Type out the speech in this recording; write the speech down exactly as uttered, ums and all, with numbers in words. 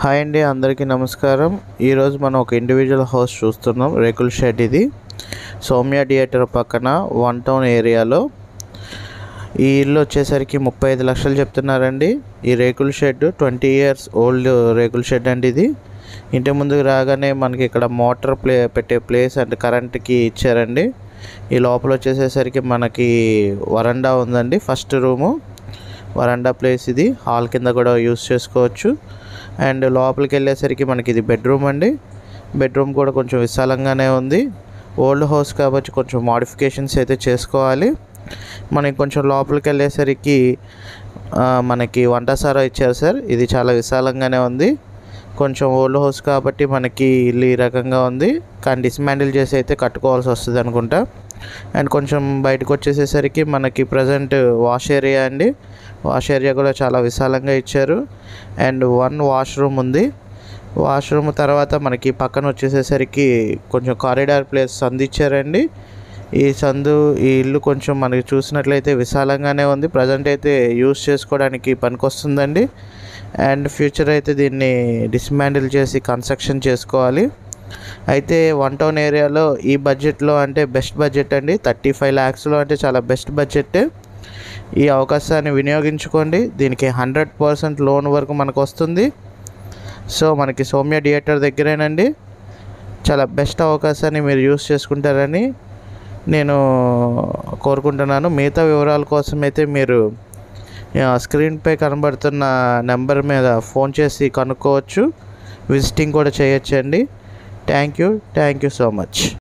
Hi అండి, అందరికీ నమస్కారం. ఈరోజు మనం ఒక ఇండివిజువల్ హౌస్ చూస్తున్నాం. రేకుల షెడ్ ఇది సౌమ్య థియేటర్ పక్కన వన్ టౌన్ ఏరియాలో. ఈ ఇల్లు వచ్చేసరికి ముప్పై ఐదు లక్షలు చెప్తున్నారండి. ఈ రేకుల షెడ్ ట్వంటీ ఇయర్స్ ఓల్డ్ రేకుల షెడ్ అండి. ఇది ఇంటి ముందుకు రాగానే మనకి ఇక్కడ మోటార్ ప్లే పెట్టే ప్లేస్ అండ్ కరెంట్కి ఇచ్చారండి. ఈ లోపల వచ్చేసేసరికి మనకి వరండా ఉందండి. ఫస్ట్ రూము వరండా ప్లేస్, ఇది హాల్ కింద కూడా యూస్ చేసుకోవచ్చు. అండ్ లోపలికి వెళ్ళేసరికి మనకి ఇది బెడ్రూమ్ అండి. బెడ్రూమ్ కూడా కొంచెం విశాలంగానే ఉంది. ఓల్డ్ హౌస్ కాబట్టి కొంచెం మోడిఫికేషన్స్ అయితే చేసుకోవాలి. మనకి కొంచెం లోపలికి వెళ్ళేసరికి మనకి వంటసారా ఇచ్చారు సార్. ఇది చాలా విశాలంగానే ఉంది. కొంచెం ఓల్డ్ హౌస్ కాబట్టి మనకి ఇల్లు ఈ రకంగా ఉంది, కానీ డిస్మాండిల్ చేసి అయితే కట్టుకోవాల్సి వస్తుంది అనుకుంటా. అండ్ కొంచెం బయటకు వచ్చేసేసరికి మనకి ప్రజెంట్ వాష్ ఏరియా అండి. వాష్ ఏరియా కూడా చాలా విశాలంగా ఇచ్చారు. అండ్ వన్ వాష్రూమ్ ఉంది. వాష్రూమ్ తర్వాత మనకి పక్కన వచ్చేసేసరికి కొంచెం కారిడార్ ప్లేస్ సందు ఇచ్చారండి. ఈ సందు ఈ ఇల్లు కొంచెం మనకి చూసినట్లయితే విశాలంగానే ఉంది. ప్రజెంట్ అయితే యూస్ చేసుకోవడానికి పనికొస్తుందండి. అండ్ ఫ్యూచర్ అయితే దీన్ని డిస్మాండిల్ చేసి కన్స్ట్రక్షన్ చేసుకోవాలి. అయితే వన్ టౌన్ ఏరియాలో ఈ బడ్జెట్లో అంటే బెస్ట్ బడ్జెట్ అండి. థర్టీ ఫైవ్ ల్యాక్స్లో అంటే చాలా బెస్ట్ బడ్జెట్. ఈ అవకాశాన్ని వినియోగించుకోండి. దీనికి హండ్రెడ్ పర్సెంట్ లోన్ వరకు మనకు వస్తుంది. సో మనకి సౌమ్య థియేటర్ దగ్గరేనండి. చాలా బెస్ట్ అవకాశాన్ని మీరు యూస్ చేసుకుంటారని నేను కోరుకుంటున్నాను. మిగతా వివరాల కోసం అయితే మీరు స్క్రీన్పై కనబడుతున్న నెంబర్ మీద ఫోన్ చేసి కనుక్కోవచ్చు. విజిటింగ్ కూడా చేయొచ్చండి. Thank you thank you so much.